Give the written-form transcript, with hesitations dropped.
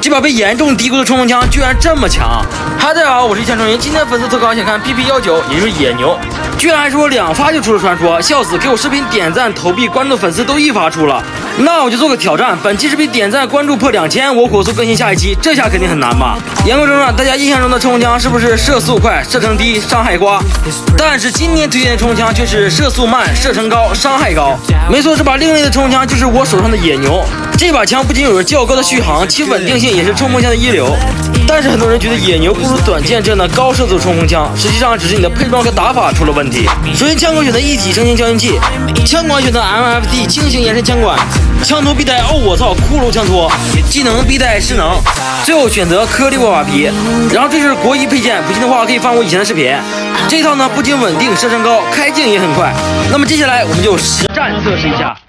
这把被严重低估的冲锋枪居然这么强！嗨，大家好，我是一枪成云。今天粉丝投稿想看 PP19，也就是野牛，居然还是我2发就出了传说，笑死！给我视频点赞、投币、关注的粉丝都1发出了，那我就做个挑战，本期视频点赞关注破2000，我火速更新下一期，这下肯定很难吧？言归正传，大家印象中的冲锋枪是不是射速快、射程低、伤害瓜？但是今天推荐的冲锋枪却是射速慢、射程高、伤害高。没错，这把另类的冲锋枪就是我手上的野牛。这把枪不仅有着较高的续航，其稳定性也是冲锋枪的一流。但是很多人觉得野牛不如短剑这样的高射速冲锋枪，实际上只是你的配装和打法出了问题。首先，枪口选择一体成型消音器，枪管选择 MFT 轻型延伸枪管，枪托必带我操骷髅枪托，技能必带势能，最后选择颗粒握把皮。然后这就是国一配件，不信的话可以翻我以前的视频。这套呢不仅稳定，射程高，开镜也很快。那么接下来我们就实战测试一下。